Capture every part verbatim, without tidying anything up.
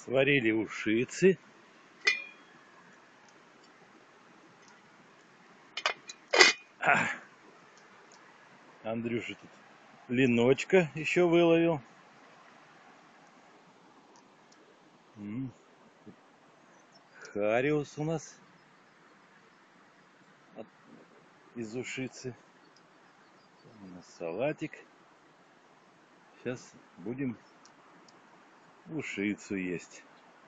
Сварили ушицы. А! Андрюша тут леночка еще выловил. Хариус у нас из ушицы. У нас салатик. Сейчас будем ушицу есть.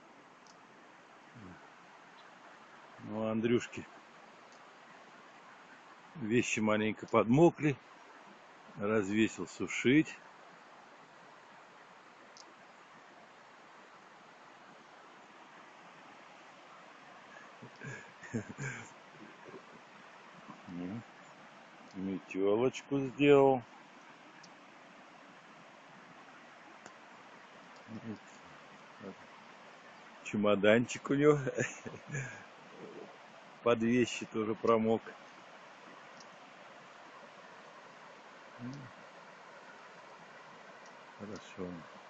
Ну, Андрюшки вещи маленько подмокли. Развесил сушить. Метелочку сделал. Чемоданчик у него под вещи тоже промок. Хорошо.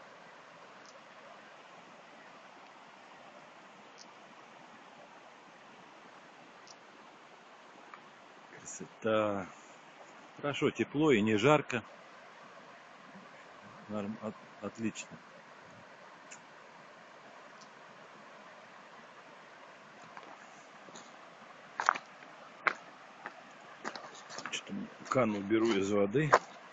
Красота. Хорошо, тепло и не жарко. Норм, от, отлично. Что-то кану беру из воды.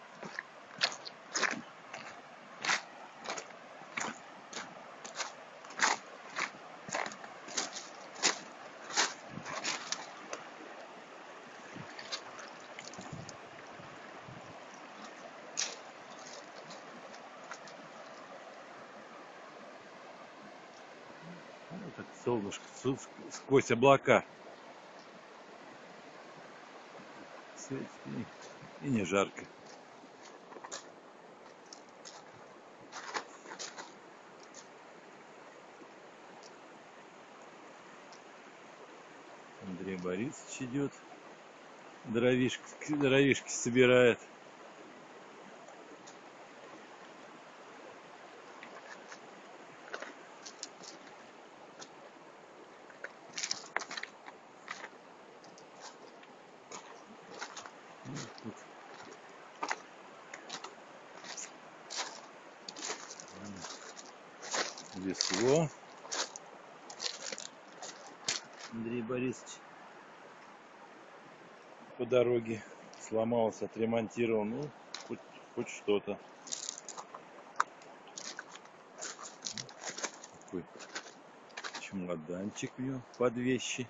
Вот это солнышко сквозь облака светит, и, и не жарко. Андрей Борисович идет, дровишки, дровишки собирает. Весло. Андрей Борисович по дороге сломался, отремонтировал. Ну, хоть, хоть что-то. Такой чемоданчик у него под вещи.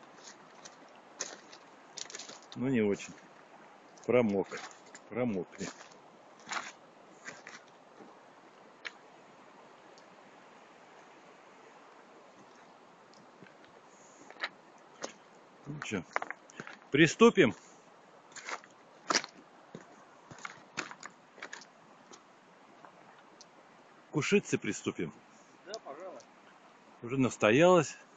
Ну, не очень. Промок. Промокли. Ну что, приступим? К ушице приступим. Да, пожалуйста. Уже настоялось.